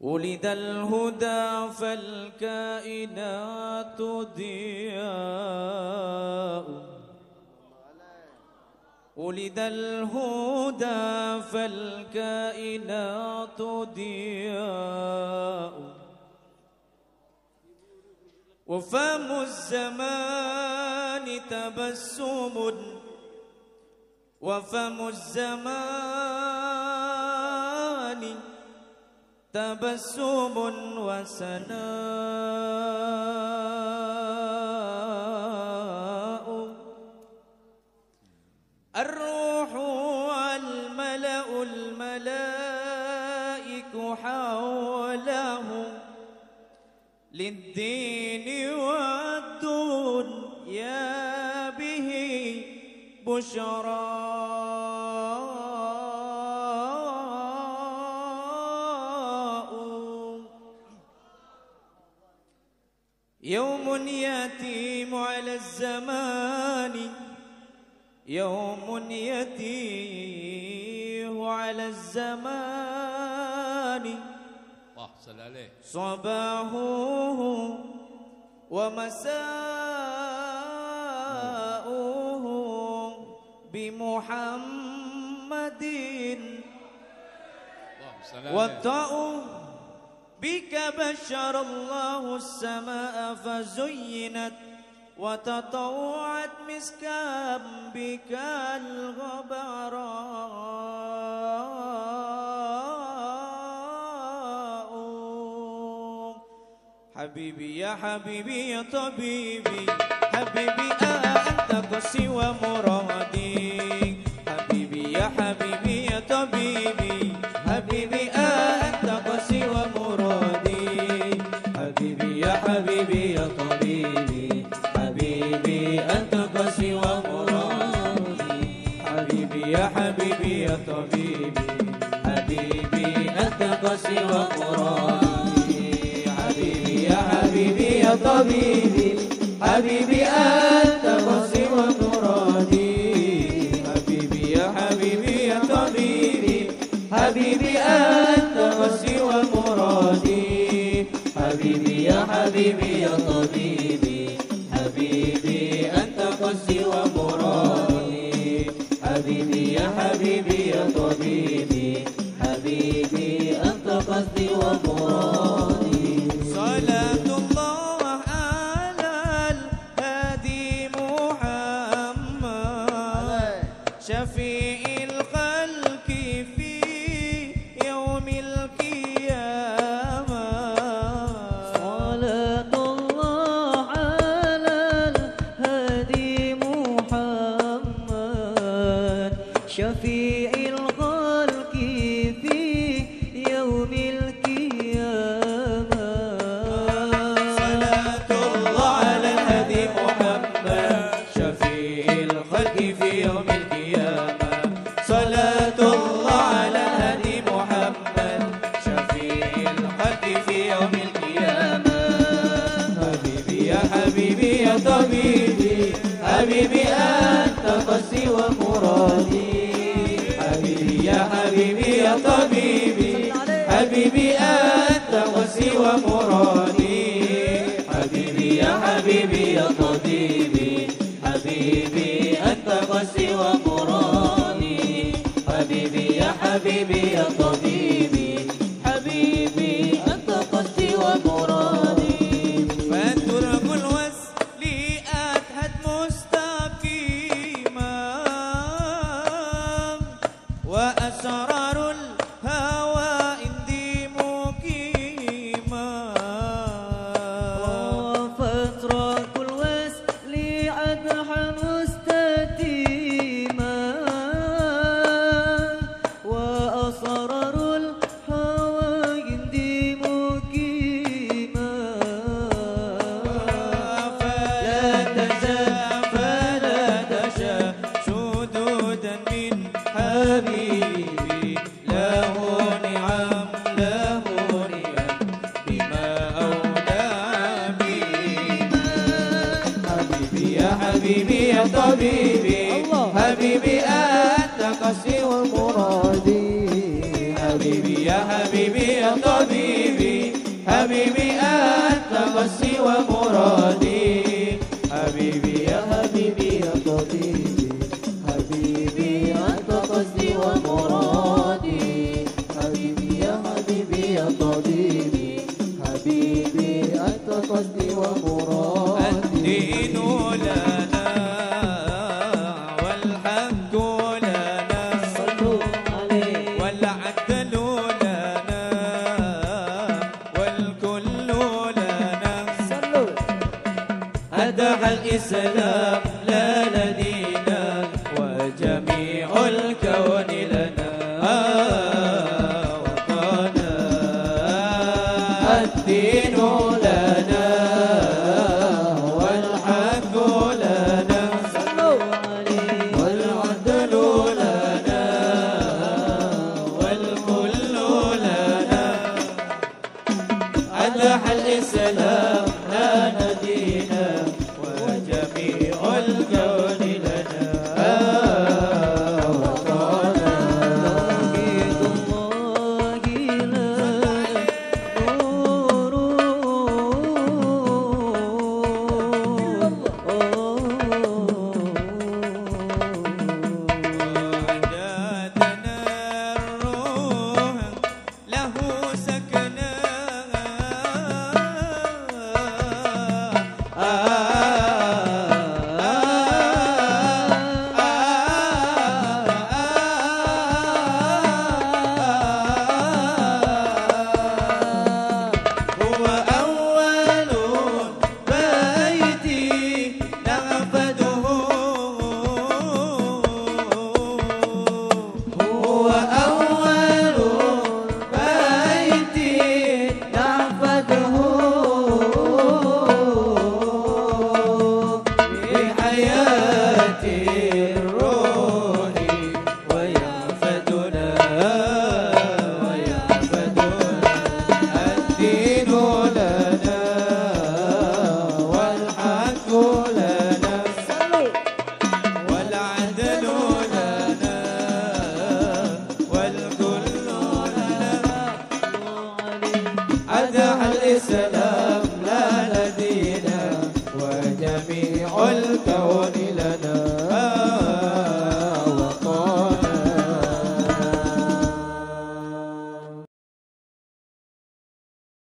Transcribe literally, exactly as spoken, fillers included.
ولد الهدى فالكائنات ضياء ولد الهدى فالكائنات ضياء وفم الزمان تبسم وفم الزمان تبسم وسناء الروح والملأ الملائك حوله للدين والدنيا به بشرى يوم يتيم على الزمان يوم يتيه على الزمان صباحه ومساؤه بمحمد والطاء بك بشر الله السماء فزينت وتطوعت مسكا بك الغبراء حبيبي يا حبيبي يا طبيبي حبيبي أنت قصي ومرادي حبيبي يا حبيبي يا طبيبي حبيبي أنت قصي ومرادي حبيبي يا حبيبي يا طبيبي حبيبي أنت قصي ومرادي حبيبي يا حبيبي يا طبيبي حبيبي أنت قصي ومرادي حبيبي يا حبيبي يا طبيبي حبيبي أنت قصي ومرادي حبيبي يا حبيبي يا طبيبي حبيبي أنت قصي ومرادي حبيبي يا حبيبي يا طبيبي حبيبي أنت قصي ومرادي حبيبي يا حبيبي يا طبيبي حبيبي أنت قصدي ومرادي صلاة الله على الهادي محمد شفيع الخلق في يوم القيامة صلاة الله على الهادي محمد شفيع الخلق في يوم القيامة صلاة الله على الهادي محمد شفيع الخلق في يوم القيامة صلاة الله على الهادي محمد شفيع الخلق في يوم القيامة حبيبي يا حبيبي يا طبيبي حبيبي أنت قصدي ومرادي حبيبي يا حبيبي يا طبيبي حبيبي أنت قصدي ومرادي حبيبي يا حبيبي يا طبيبي حبيبي أنت قصدي ومرادي حبيبي يا حبيبي يا طبيبي حبيبي أنت قصدي ومرادي فترك الوصل أتحد مستقيما وأسرار الهوى عندي مقيما فترك الوصل أدحى مستتيما وأسرار الهوى عندي مقيما فلا تزال فلا تشاء شذوذا من حبيبي له نعم له نعم بما أولى بنا حبيبي يا حبيبي يا طبيبي حبيبي أنت قصدي ومرادي حبيبي يا حبيبي يا طبيبي حبيبي أنت قصدي ومرادي حبيبي يا حبيبي يا طبيبي حبيبي أنت قصدي ومرادي حبيبي يا حبيبي يا طبيبي حبيبي أنت قصدي ومرادي الدين لنا والحق لنا صلوا عليه والعدل لنا والكل لنا صلوا هدى الإسلام لنا دينا وجميع الكون لنا وطنا الدين لنا والحق لنا صلوا عليه والعدل لنا والكل لنا أدح الإسلام لنا دينا وجميع الكون لنا وطنا توحيد الله لنا نور عدادنا الروح له سكنا هو أول بيتي نغفده هو أول بيتي نغفده بحياة الروح ويعفدنا ويعفدنا الدين لنا والحق لنا والعدل لنا والكل لنا أدح الإسلام